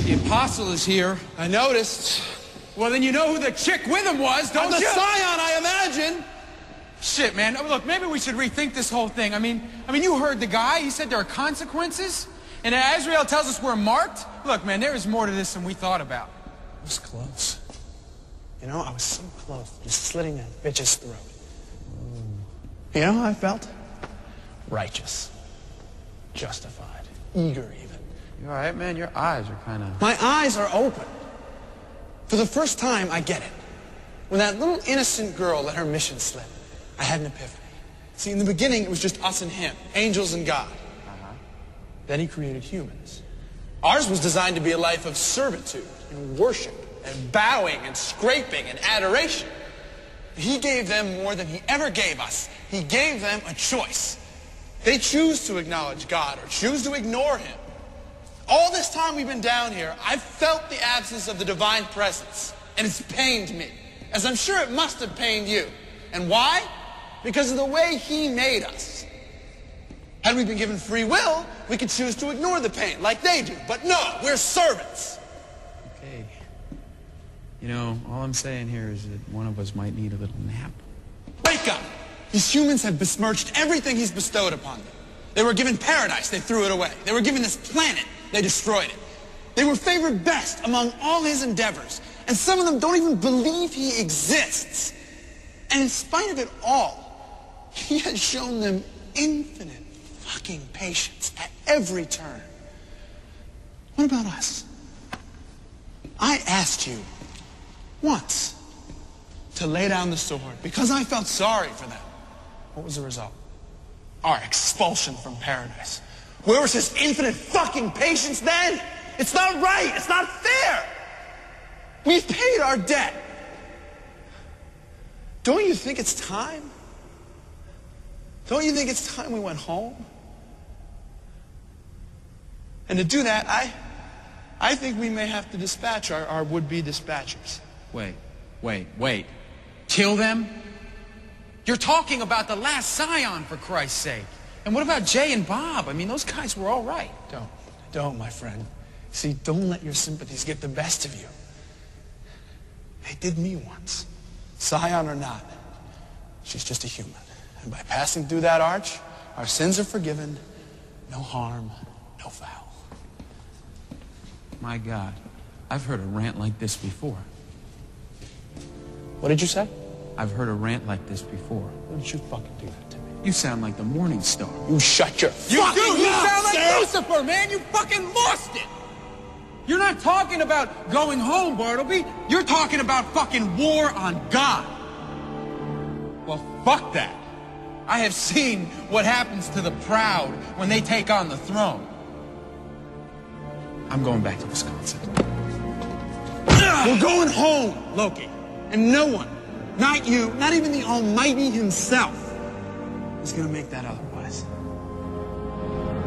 The apostle is here. I noticed. Well, then you know who the chick with him was, don't you? The scion, I imagine. Shit, man. Look, maybe we should rethink this whole thing. I mean, you heard the guy. He said there are consequences. And Azrael tells us we're marked. Look, man, there is more to this than we thought about. I was close. You know, I was so close to just slitting that bitch's throat. You know how I felt? Righteous. Justified. Eager, even. You all right, man? Your eyes are kind of... My eyes are open. For the first time, I get it. When that little innocent girl let her mission slip, I had an epiphany. See, in the beginning, it was just us and him, angels and God. Then he created humans. Ours was designed to be a life of servitude and worship and bowing and scraping and adoration. He gave them more than he ever gave us. He gave them a choice. They choose to acknowledge God or choose to ignore him. All this time we've been down here, I've felt the absence of the divine presence, and it's pained me, as I'm sure it must have pained you. And why? Because of the way he made us. Had we been given free will, we could choose to ignore the pain, like they do. But no, we're servants. Okay. You know, all I'm saying here is that one of us might need a little nap. Wake up! These humans have besmirched everything he's bestowed upon them. They were given paradise, they threw it away. They were given this planet, they destroyed it. They were favored best among all his endeavors. And some of them don't even believe he exists. And in spite of it all, he has shown them infinite fucking patience at every turn. What about us? I asked you once to lay down the sword because I felt sorry for them. What was the result? Our expulsion from paradise. Where was his infinite fucking patience then? It's not right. It's not fair. We've paid our debt. Don't you think it's time? Don't you think it's time we went home? And to do that, I think we may have to dispatch our would-be dispatchers. Wait. Kill them? You're talking about the last scion, for Christ's sake. And what about Jay and Bob? I mean, those guys were all right. Don't, my friend. See, don't let your sympathies get the best of you. They did me once. Scion or not, she's just a human. And by passing through that arch, our sins are forgiven. No harm, no foul. My God, I've heard a rant like this before. What did you say? I've heard a rant like this before. Why don't you fucking do that to me? You sound like the Morning Star. You shut your fucking mouth, You sound like sir. Lucifer, man. You fucking lost it. You're not talking about going home, Bartleby. You're talking about fucking war on God. Well, fuck that. I have seen what happens to the proud when they take on the throne. I'm going back to Wisconsin. We're going home, Loki. And no one, not you, not even the Almighty himself, is going to make that otherwise.